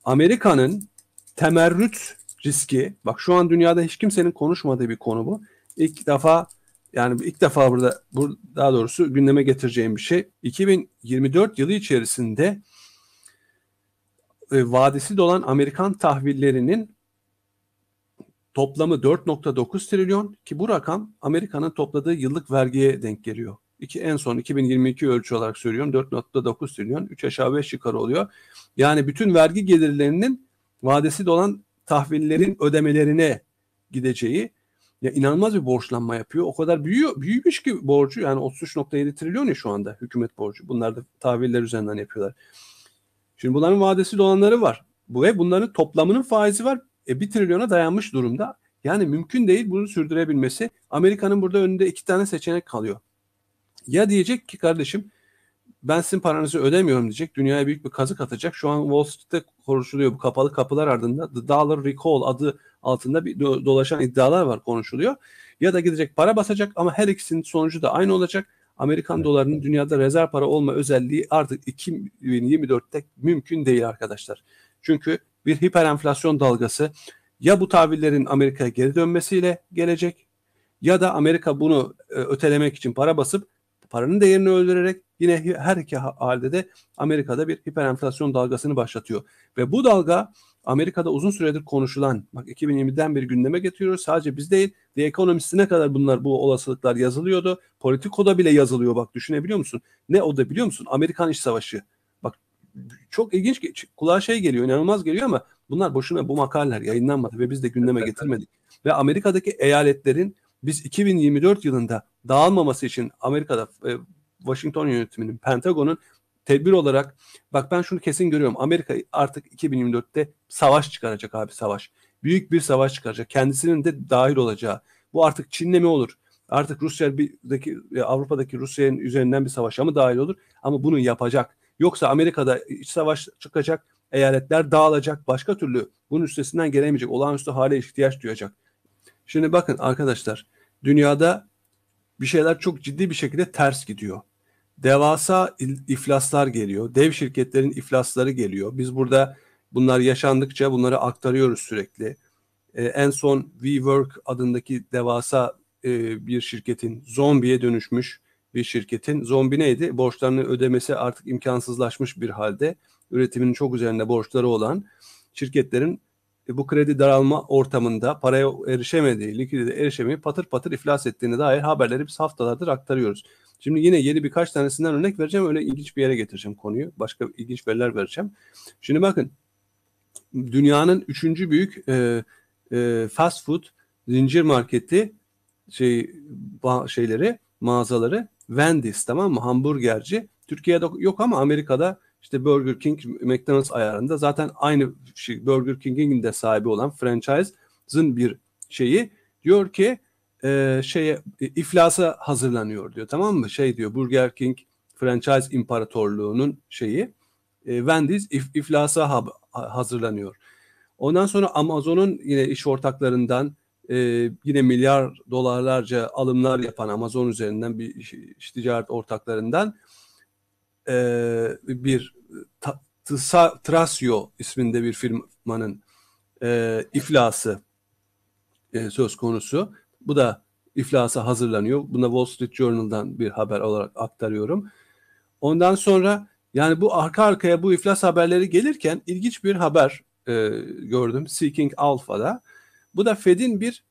Amerika'nın temerrüt riski, bak şu an dünyada hiç kimsenin konuşmadığı bir konu bu. İlk defa, yani ilk defa burada daha doğrusu gündeme getireceğim bir şey. 2024 yılı içerisinde vadesi dolan Amerikan tahvillerinin toplamı 4,9 trilyon ki bu rakam Amerika'nın topladığı yıllık vergiye denk geliyor. En son 2022 ölçü olarak söylüyorum, 4,9 trilyon 3 aşağı 5 yukarı oluyor. Yani bütün vergi gelirlerinin vadesi dolan tahvillerin ödemelerine gideceği, ya inanılmaz bir borçlanma yapıyor. O kadar büyümüş ki borcu, yani 33,7 trilyon ya şu anda hükümet borcu. Bunlar da tahviller üzerinden yapıyorlar. Şimdi bunların vadesi dolanları var. Ve bunların toplamının faizi var. 1 trilyona dayanmış durumda. Yani mümkün değil bunu sürdürebilmesi. Amerika'nın burada önünde 2 tane seçenek kalıyor. Ya diyecek ki kardeşim ben sizin paranızı ödemiyorum diyecek. Dünyaya büyük bir kazık atacak. Şu an Wall Street'te konuşuluyor bu kapalı kapılar ardında. The Dollar Recall adı altında bir dolaşan iddialar var, konuşuluyor. Ya da gidecek para basacak ama her ikisinin sonucu da aynı olacak. Amerikan dolarının dünyada rezerv para olma özelliği artık 2024'te mümkün değil arkadaşlar. Çünkü bir hiperenflasyon dalgası ya bu tahvillerin Amerika'ya geri dönmesiyle gelecek ya da Amerika bunu ötelemek için para basıp paranın değerini öldürerek yine her iki halde de Amerika'da bir hiperenflasyon dalgasını başlatıyor. Ve bu dalga Amerika'da uzun süredir konuşulan, bak 2020'den beri gündeme getiriyoruz. Sadece biz değil, The Economist'ine kadar bu olasılıklar yazılıyordu. Politico'da bile yazılıyor, bak düşünebiliyor musun? Ne o da biliyor musun? Amerikan İç Savaşı. Bak çok ilginç, kulağa şey geliyor, inanılmaz geliyor ama bunlar boşuna, bu makaleler yayınlanmadı ve biz de gündeme getirmedik. Ve Amerika'daki eyaletlerin biz 2024 yılında dağılmaması için Amerika'da Washington yönetiminin, Pentagon'un tedbir olarak, bak ben şunu kesin görüyorum. Amerika artık 2024'te savaş çıkaracak abi, savaş. Büyük bir savaş çıkaracak. Kendisinin de dahil olacağı. Bu artık Çin'le mi olur? Artık Rusya'daki, Avrupa'daki Rusya'nın üzerinden bir savaşa mı dahil olur? Ama bunu yapacak. Yoksa Amerika'da iç savaş çıkacak, eyaletler dağılacak, başka türlü bunun üstesinden gelemeyecek, olağanüstü hale ihtiyaç duyacak. Şimdi bakın arkadaşlar, dünyada bir şeyler çok ciddi bir şekilde ters gidiyor. Devasa iflaslar geliyor. Dev şirketlerin iflasları geliyor. Biz burada bunlar yaşandıkça bunları aktarıyoruz sürekli. En son WeWork adındaki devasa bir şirketin, zombiye dönüşmüş bir şirketin, zombi neydi? Borçlarını ödemesi artık imkansızlaşmış bir halde. Üretiminin çok üzerinde borçları olan şirketlerin bu kredi daralma ortamında paraya erişemediği, likidite erişemeyip patır patır iflas ettiğine dair haberleri biz haftalardır aktarıyoruz. Şimdi yine yeni birkaç tanesinden örnek vereceğim. Öyle ilginç bir yere getireceğim konuyu. Başka ilginç veriler vereceğim. Şimdi bakın, dünyanın 3. büyük fast food zincir marketi mağazaları Wendy's, tamam mı? Hamburgerci. Türkiye'de yok ama Amerika'da işte Burger King, McDonald's ayarında. Zaten aynı şey, Burger King'in de sahibi olan franchise'ın bir şeyi diyor ki iflasa hazırlanıyor diyor, tamam mı? Diyor, Burger King franchise imparatorluğunun Wendy's iflasa hazırlanıyor. Ondan sonra Amazon'un yine iş ortaklarından yine milyar dolarlarca alımlar yapan Amazon üzerinden bir iş ticaret ortaklarından bir Trasio isminde bir firmanın iflası söz konusu. Bu da iflasa hazırlanıyor. Buna Wall Street Journal'dan bir haber olarak aktarıyorum. Ondan sonra yani bu arka arkaya bu iflas haberleri gelirken ilginç bir haber gördüm Seeking Alpha'da. Bu da Fed'in bir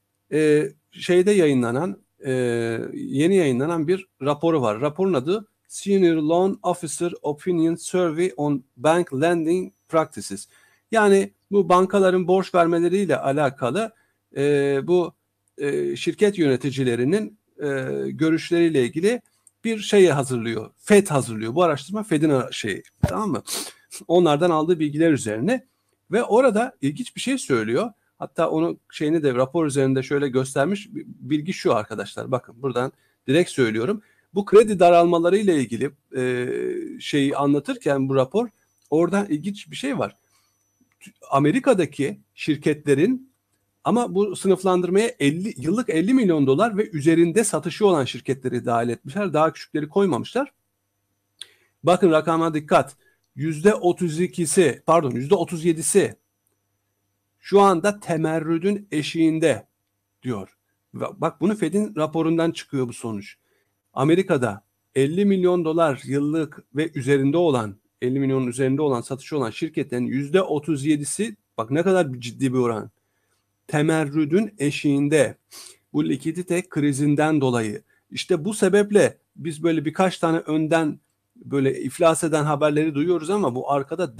yeni yayınlanan bir raporu var. Raporun adı Senior Loan Officer Opinion Survey on Bank Lending Practices. Yani bu bankaların borç vermeleriyle alakalı bu şirket yöneticilerinin görüşleriyle ilgili bir hazırlıyor. Fed hazırlıyor. Bu araştırma Fed'in tamam mı? Onlardan aldığı bilgiler üzerine ve orada ilginç bir şey söylüyor. Hatta onun de rapor üzerinde şöyle göstermiş. Bilgi şu arkadaşlar. Bakın buradan direkt söylüyorum. Bu kredi daralmaları ile ilgili anlatırken bu rapor, oradan ilginç bir şey var. Amerika'daki şirketlerin, ama bu sınıflandırmaya yıllık 50 milyon dolar ve üzerinde satışı olan şirketleri dahil etmişler. Daha küçükleri koymamışlar. Bakın rakama dikkat. %32'si, pardon %37'si şu anda temerrüdün eşiğinde diyor. Bak bunu Fed'in raporundan çıkıyor bu sonuç. Amerika'da 50 milyon dolar yıllık ve üzerinde olan 50 milyonun üzerinde olan satışı olan şirketlerin %37'si, bak ne kadar ciddi bir oran, temerrüdün eşiğinde. Bu likidite krizinden dolayı. İşte bu sebeple biz böyle birkaç tane önden böyle iflas eden haberleri duyuyoruz ama bu arkada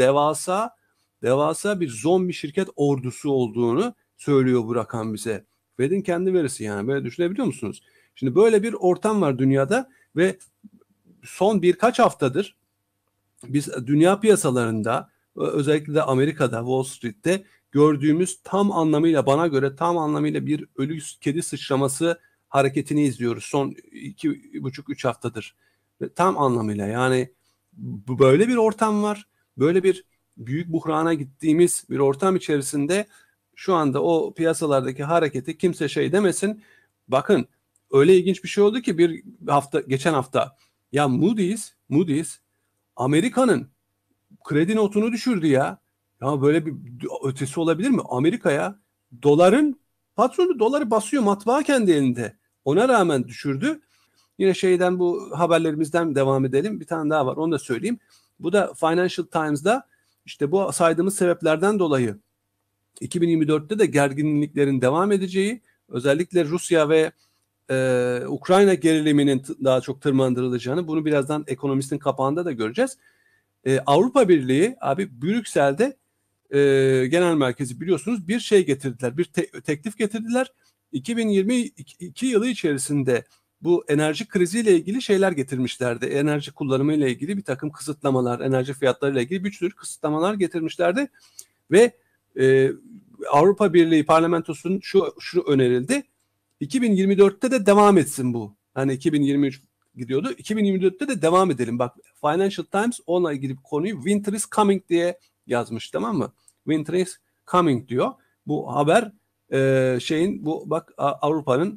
devasa bir zombi şirket ordusu olduğunu söylüyor bu rakam bize. Fed'in kendi verisi yani, böyle düşünebiliyor musunuz? Şimdi böyle bir ortam var dünyada ve son birkaç haftadır biz dünya piyasalarında, özellikle de Amerika'da, Wall Street'te gördüğümüz tam anlamıyla, bana göre tam anlamıyla bir ölü kedi sıçraması hareketini izliyoruz son 2,5-3 haftadır. Tam anlamıyla yani böyle bir ortam var. Böyle bir büyük buhrana gittiğimiz bir ortam içerisinde şu anda o piyasalardaki hareketi kimse şey demesin. Bakın öyle ilginç bir şey oldu ki geçen hafta ya Moody's Amerika'nın kredi notunu düşürdü ya. Ya böyle bir ötesi olabilir mi? Amerika'ya doların patronu doları basıyor, matbaa kendi elinde. Ona rağmen düşürdü. Yine şeyden, bu haberlerimizden devam edelim. Bir tane daha var, onu da söyleyeyim. Bu da Financial Times'da işte bu saydığımız sebeplerden dolayı 2024'te de gerginliklerin devam edeceği, özellikle Rusya ve Ukrayna geriliminin daha çok tırmandırılacağını, bunu birazdan Ekonomist'in kapağında da göreceğiz. Avrupa Birliği abi Brüksel'de genel merkezi biliyorsunuz bir şey getirdiler, bir teklif getirdiler. 2022 yılı içerisinde bu enerji kriziyle ilgili şeyler getirmişlerdi. Enerji kullanımı ile ilgili bir takım kısıtlamalar, enerji fiyatları ile ilgili bir sürü kısıtlamalar getirmişlerdi ve Avrupa Birliği parlamentosunun şu önerildi. 2024'te de devam etsin bu. Hani 2023 gidiyordu. 2024'te de devam edelim. Bak Financial Times onunla ilgili bir konuyu "Winter is coming" diye yazmış, tamam mı? Winter is coming diyor. Bu haber bu bak Avrupa'nın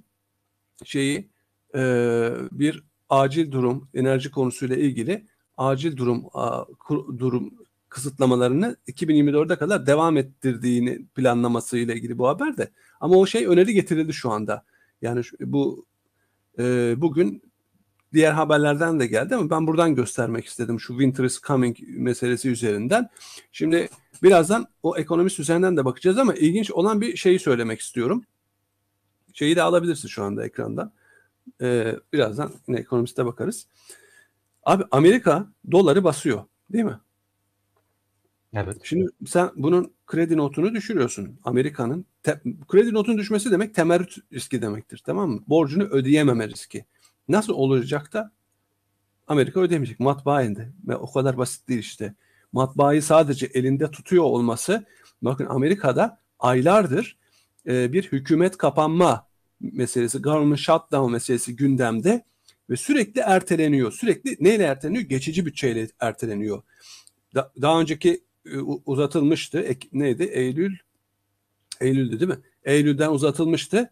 bir acil durum, enerji konusuyla ilgili acil durum kısıtlamalarını 2024'e kadar devam ettirdiğini planlaması ile ilgili bu haber de. Ama o öneri getirildi şu anda. Yani bu bugün diğer haberlerden de geldi ama ben buradan göstermek istedim şu "Winter is coming" meselesi üzerinden. Şimdi birazdan o Ekonomist üzerinden de bakacağız ama ilginç olan bir şeyi söylemek istiyorum. Şeyi de alabilirsin şu anda ekranda. Birazdan yine Ekonomist'e bakarız. Abi Amerika doları basıyor, değil mi? Evet. Şimdi sen bunun kredi notunu düşürüyorsun. Amerika'nın kredi notunun düşmesi demek temerrüt riski demektir, tamam mı? Borcunu ödeyememe riski. Nasıl olacak da Amerika ödemeyecek? Matbaa elinde. Ve o kadar basit değil işte. Matbaayı sadece elinde tutuyor olması, bakın Amerika'da aylardır bir hükümet kapanma meselesi, government shutdown meselesi gündemde ve sürekli erteleniyor. Sürekli neyle erteleniyor? Geçici bütçeyle erteleniyor. Daha önceki uzatılmıştı. Neydi? Eylül'dü değil mi? Eylül'den uzatılmıştı.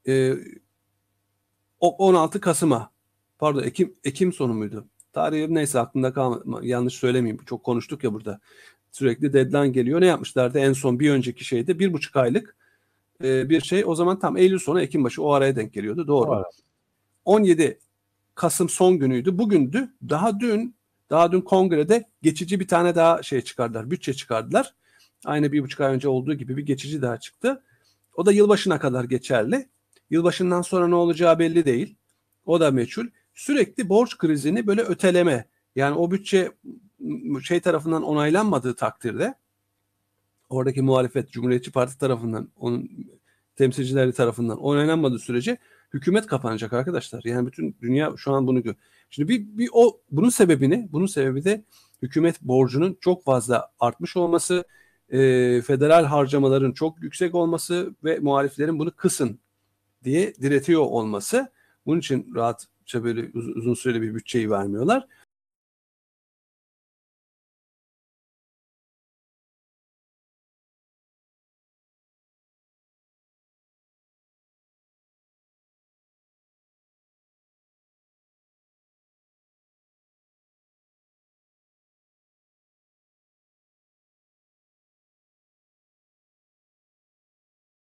16 Kasım'a. Pardon, Ekim sonu muydu? Tarihi neyse aklımda kalmadı. Yanlış söylemeyeyim. Çok konuştuk ya burada. Sürekli deadline geliyor. Ne yapmışlardı? En son bir önceki şeyde 1,5 aylık bir şey. O zaman tam Eylül sonu Ekim başı, o araya denk geliyordu. Doğru. Evet. 17 Kasım son günüydü. Bugündü. Daha dün kongrede geçici bir tane daha çıkardılar. Bütçe çıkardılar. Aynı 1,5 ay önce olduğu gibi bir geçici daha çıktı. O da yılbaşına kadar geçerli. Yılbaşından sonra ne olacağı belli değil. O da meçhul. Sürekli borç krizini böyle öteleme. Yani o bütçe tarafından onaylanmadığı takdirde, oradaki muhalefet Cumhuriyetçi Parti tarafından, onun temsilcileri tarafından onaylanmadığı sürece hükümet kapanacak arkadaşlar. Yani bütün dünya şu an bunu görüyor. Şimdi bunun sebebi de hükümet borcunun çok fazla artmış olması, federal harcamaların çok yüksek olması ve muhaliflerin bunu kısın diye diretiyor olması. Bunun için rahatça böyle uzun süreli bir bütçeyi vermiyorlar.